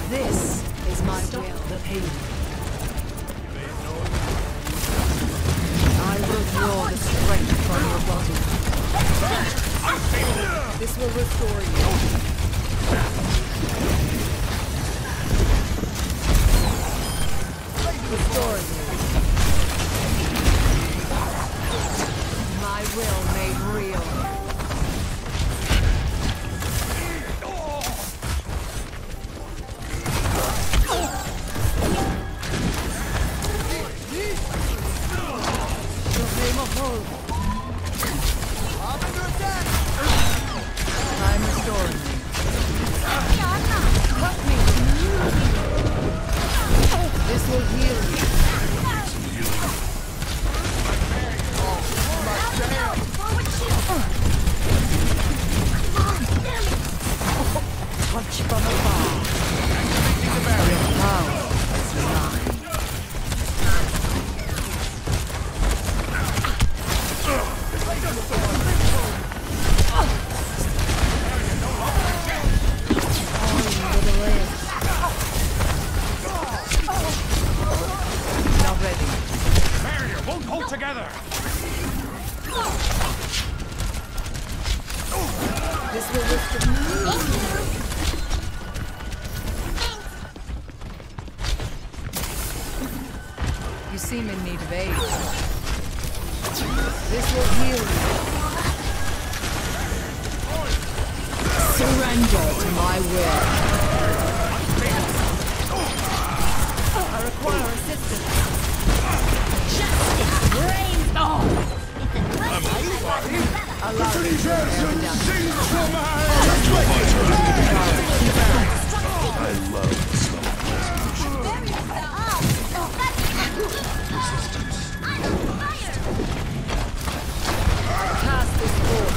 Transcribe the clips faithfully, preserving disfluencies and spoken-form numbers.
This is my Stop will. the pain. I will draw the strength from your body. This will restore you. Restore you. My will made real. I'm restoring you. Cut me. This will heal you. Touch from afar. Your power is mine. Now ready. Barrier won't hold together! This will restore. You seem in need of aid. This will heal you. Surrender to my will. I require assistance. Justice reigns on! Allow me to bear down. I love slow Pass this force.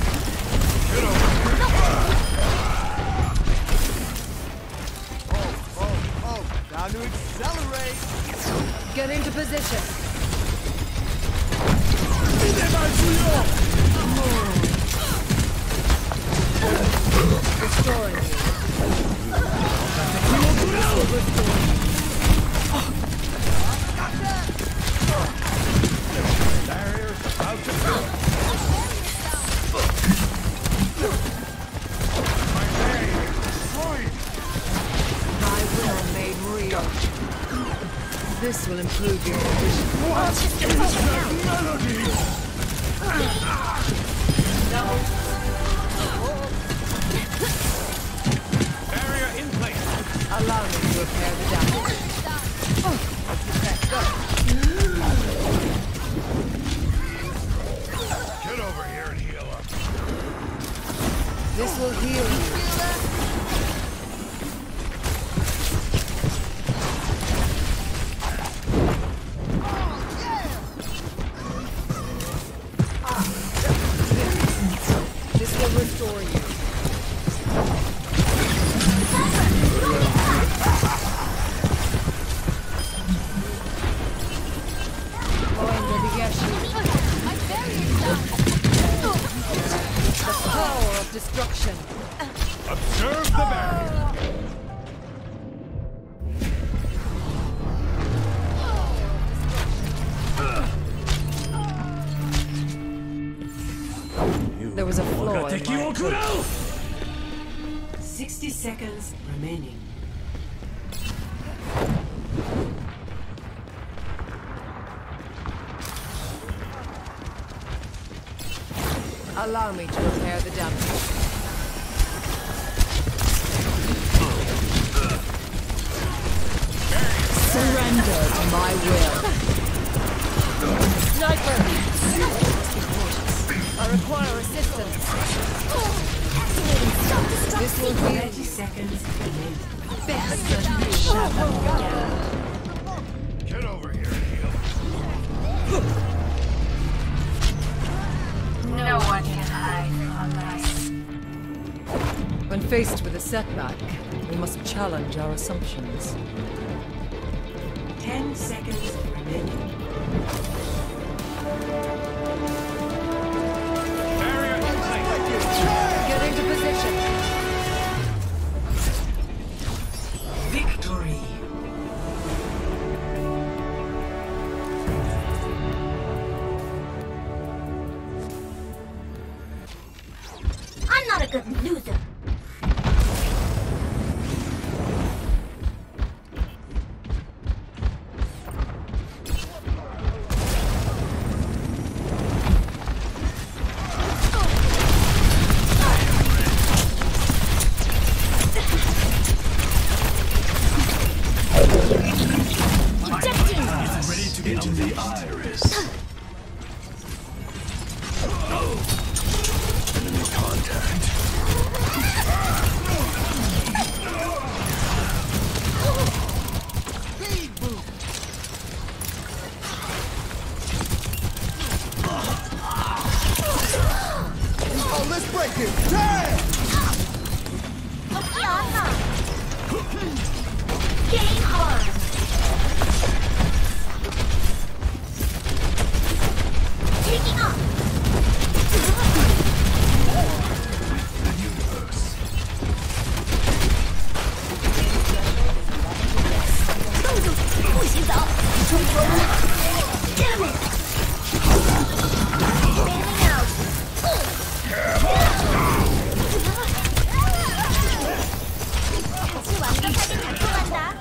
Oh, oh, time to accelerate! Get into position. Restoring you. This will restore you. Barrier's about to go! My barrier destroyed! My will made real. This will improve your condition. What is that melody? Barrier in place! Allow me to repair the damage. Get over here and heal up. This will heal you. This will restore you. The power of destruction. Observe the barrier! There was a flaw in my approach. Sixty seconds remaining. Allow me to repair the damage. Surrender to my will. Sniper! I require assistance. This will heal Thirty you. seconds remaining. Best shadow. Get over here and heal up. No one can hide from us. When faced with a setback, we must challenge our assumptions. Ten seconds remaining. Barrier in place! Get into position. Victory. I'm not a good loser. Into the iris. Enemy contact. Speed boot. Oh, let's break it. Damn! Game on. Taking off. The universe. Damn it. Bailing out. 같이 완벽하게 잡고 간다.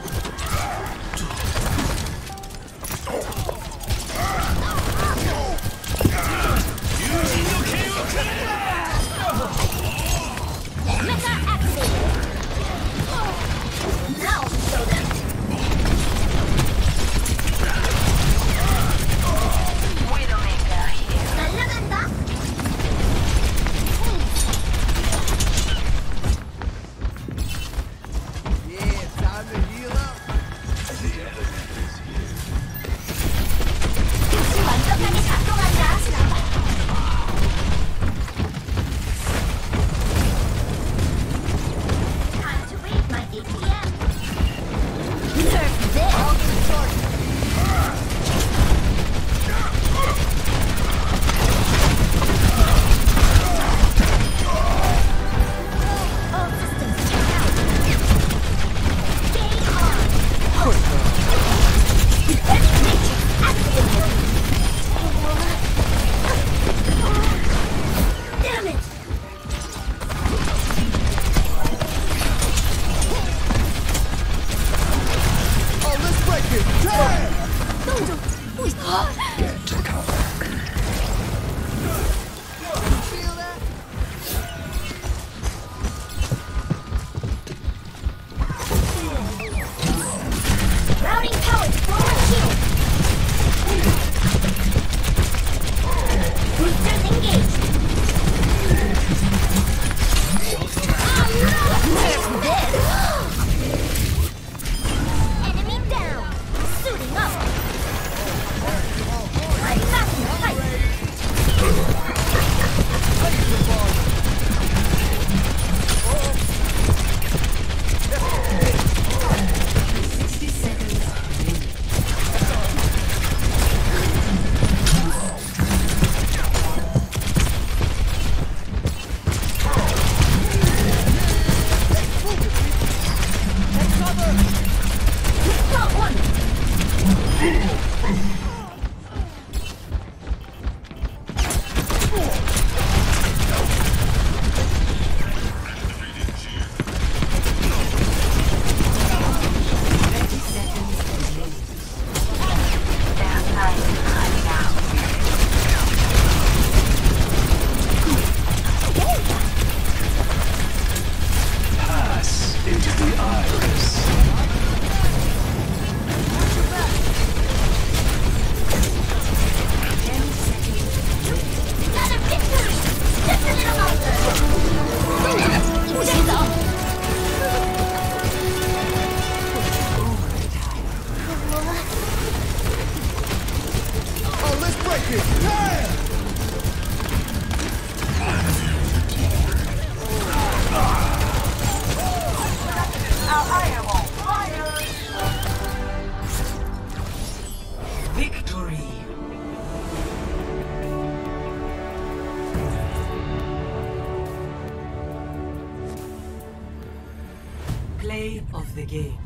Get to cover. Feel that? Routing power to forward shield. Boosters engaged. Nerf this. Enemy down. Suiting up. I'm back in the fight. sixty seconds remaining. Got one. thirty seconds remaining. Pass into the iris. ten seconds. Another victory. Just a little longer. 先走。 Oh, let's break it. Damn! Victory. Play of the game.